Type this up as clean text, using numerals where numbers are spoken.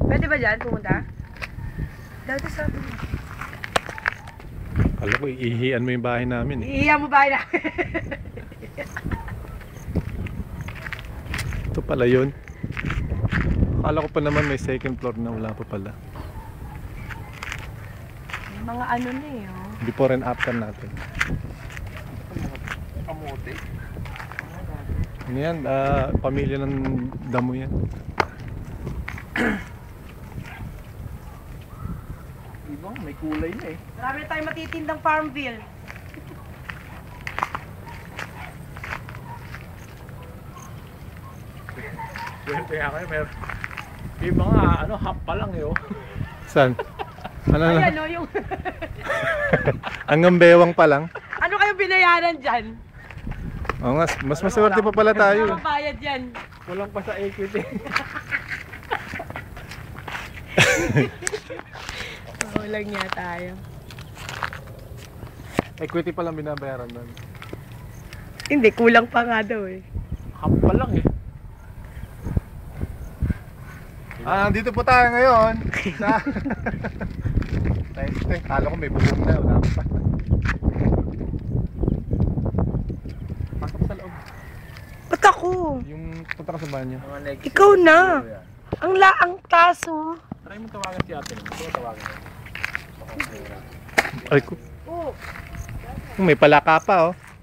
Pwede ba dyan pumunta? Dati sabi mo. Alam ko, iihian mo yung bahay namin eh. Iiyan mo ba na? Ito pala yun. Akala ko pa naman may second floor na, wala pa pala. May mga ano na eh, oh. Before and after natin. Kamote. Ano yan? Pamilya ng damo yan. Diba? May kulay na eh. Marami na tayong matitindang Farmville. Kaya kayo, may mga ano, half pa lang eh oh. Saan? Ano na? Ayan, oh, yung... Hanggang bewang pa lang. ano kayong binayaran dyan? Oo nga, mas maswerte pa pala tayo. Ano bayad yan? Walang pa sa equity. Oo lang niya tayo. Equity pa lang binabayaran nun. Hindi, kulang pa nga daw eh. Half pa lang eh. Dito po tayo ngayon sa... Kala ko may bubong na, wala pa. Pasok sa loob. Ba't ako? Yung punta ka sa banyo. Mga next Ikaw year, na. siguro yan. Ang laang taso. Try mo tawagan si ate. Ito tawagan mo. Ay ko, Oo. may palaka pa oh.